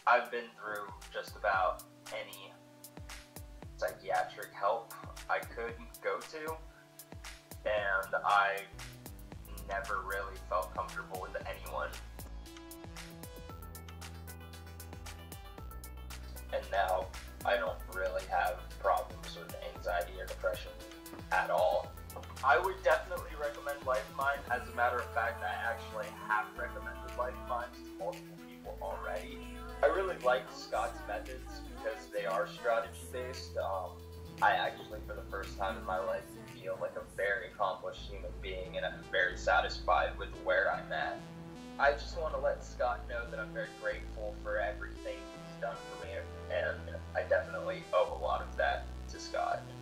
I've been through just about any psychiatric help I could go to, and I never really felt comfortable with anyone. And now I don't really have problems with anxiety or depression at all. I would definitely recommend LifeMind. As a matter of fact, I actually have recommended LifeMind to multiple people already. I really like Scott's methods because they are strategy based. I actually, for the first time in my life, feel like a very accomplished human being, and I'm very satisfied with where I'm at. I just want to let Scott know that I'm very grateful for everything he's done for me, and I definitely owe a lot of that to Scott.